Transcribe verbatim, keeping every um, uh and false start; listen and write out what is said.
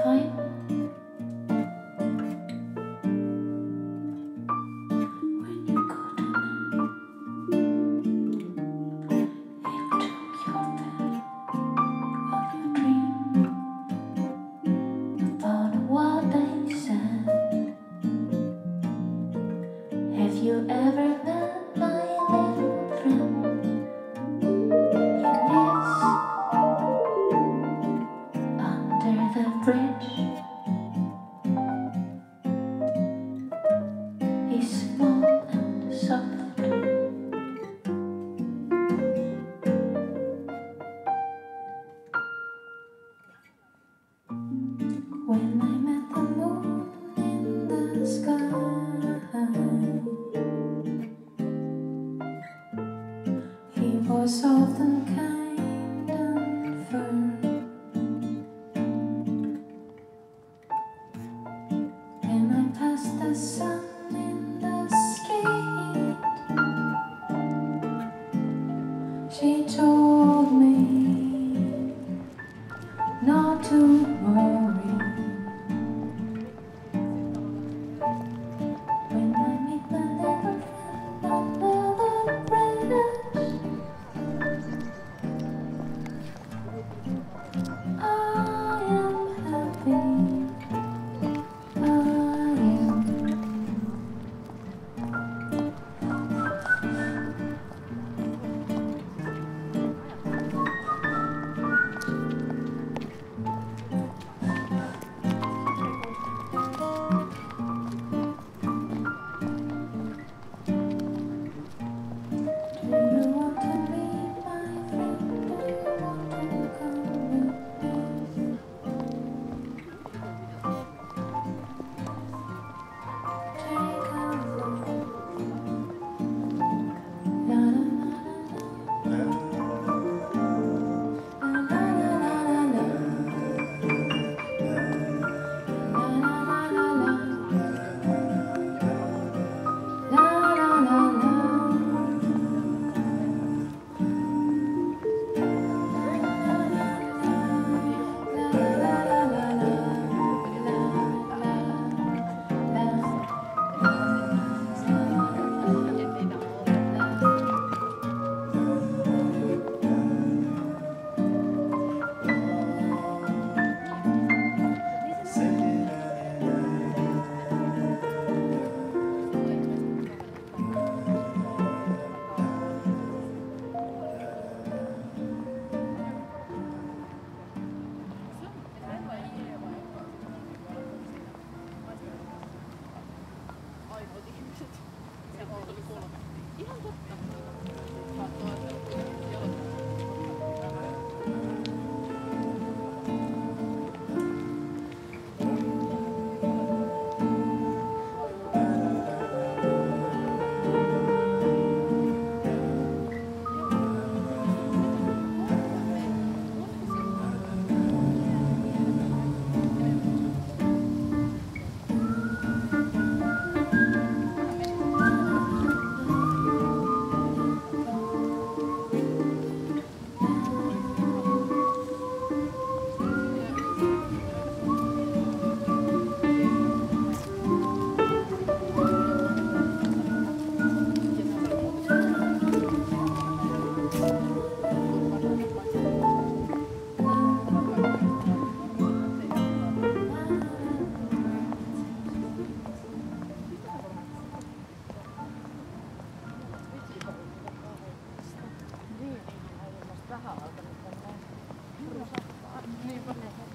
time. When you go tonight, he'll choke your bed while you dream about what they said. Have you ever met my little friend? He lives under the bridge. He's small and soft. When I met the moon in the sky, he was soft and kind and firm. When I passed the sun in the street, she told me not to worry. When I meet my little friend under the bridge, I am happy. I am. Do you want to meet my friend? Do you want to come with me? Take a look. La la la la la la la la la. La la la la la. La la la la. Rahaa alkanut tänne. Niin,